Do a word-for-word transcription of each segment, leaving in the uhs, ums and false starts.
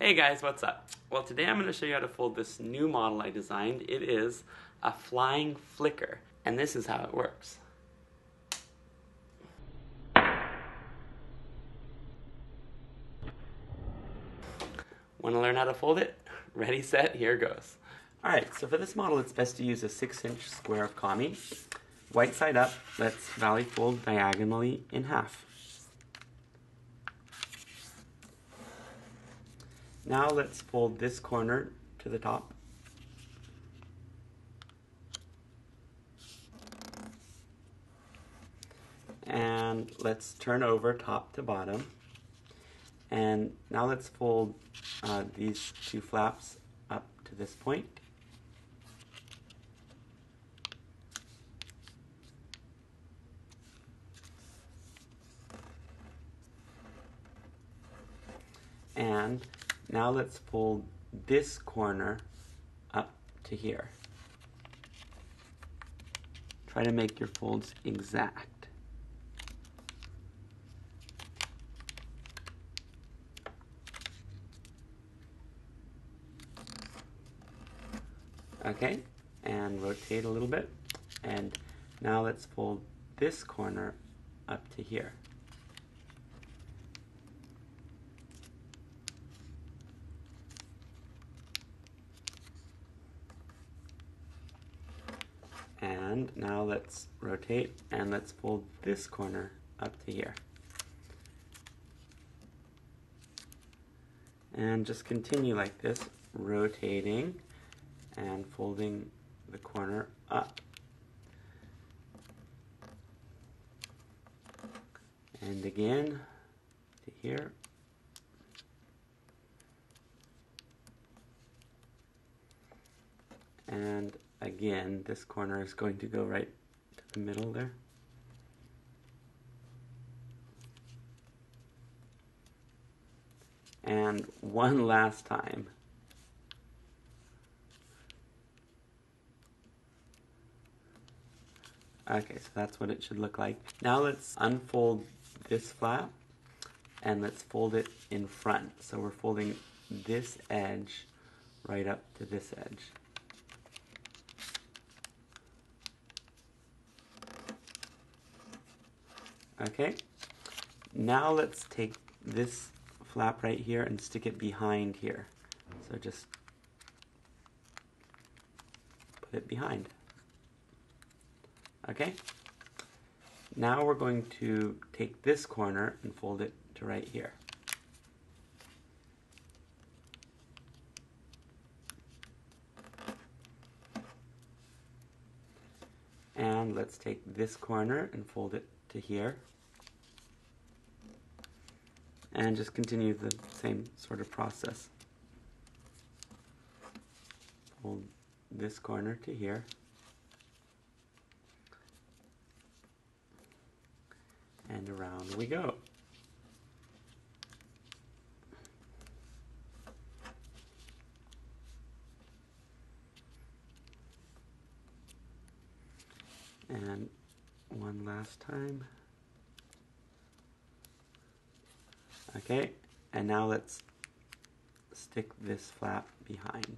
Hey guys, what's up? Well, today I'm going to show you how to fold this new model I designed. It is a flying flicker, and this is how it works. Want to learn how to fold it? Ready, set, here goes. Alright, so for this model it's best to use a six inch square of kami. White side up, let's valley fold diagonally in half. Now let's fold this corner to the top. And let's turn over top to bottom. And now let's fold uh, these two flaps up to this point. And now let's fold this corner up to here. Try to make your folds exact. Okay, and rotate a little bit. And now let's fold this corner up to here. And now let's rotate and let's fold this corner up to here. And just continue like this, rotating and folding the corner up. And again to here. And again, this corner is going to go right to the middle there. And one last time. Okay, so that's what it should look like. Now let's unfold this flap and let's fold it in front. So we're folding this edge right up to this edge. Okay, now let's take this flap right here and stick it behind here. So just put it behind. Okay, now we're going to take this corner and fold it to right here. And let's take this corner and fold it to here. And just continue the same sort of process. Fold this corner to here. And around we go. And one last time. Okay, and now let's stick this flap behind.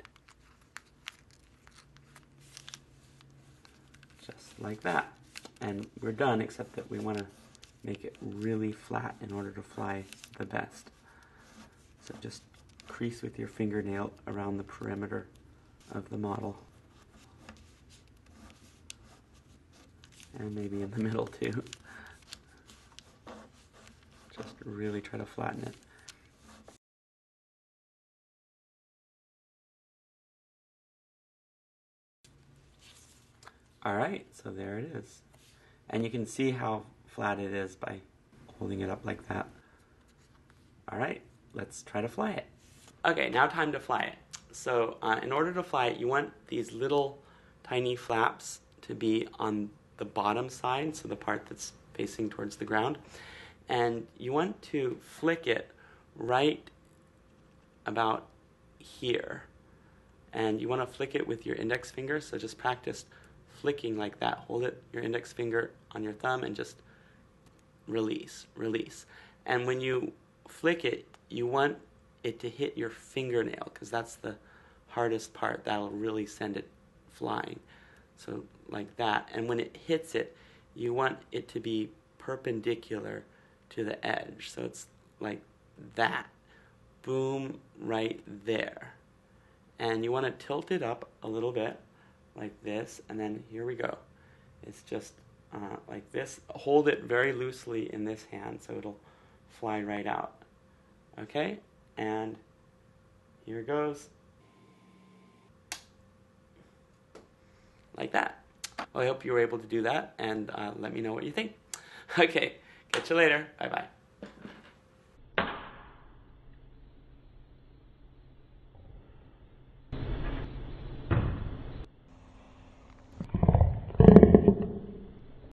Just like that. And we're done, except that we want to make it really flat in order to fly the best. So just crease with your fingernail around the perimeter of the model. And maybe in the middle too. Just really try to flatten it. Alright, so there it is. And you can see how flat it is by holding it up like that. Alright, let's try to fly it. Okay, now time to fly it. So uh, in order to fly it, you want these little tiny flaps to be on the bottom side, so the part that's facing towards the ground. And you want to flick it right about here. And you want to flick it with your index finger, so just practice flicking like that. Hold it, your index finger on your thumb, and just release, release. And when you flick it, you want it to hit your fingernail, because that's the hardest part. That'll really send it flying. So like that. And when it hits it, you want it to be perpendicular to the edge. So it's like that. Boom, right there. And you want to tilt it up a little bit, like this, and then here we go. It's just uh, like this. Hold it very loosely in this hand so it'll fly right out. Okay? And here it goes. Like that. Well, I hope you were able to do that, and uh, let me know what you think. Okay, catch you later. Bye-bye.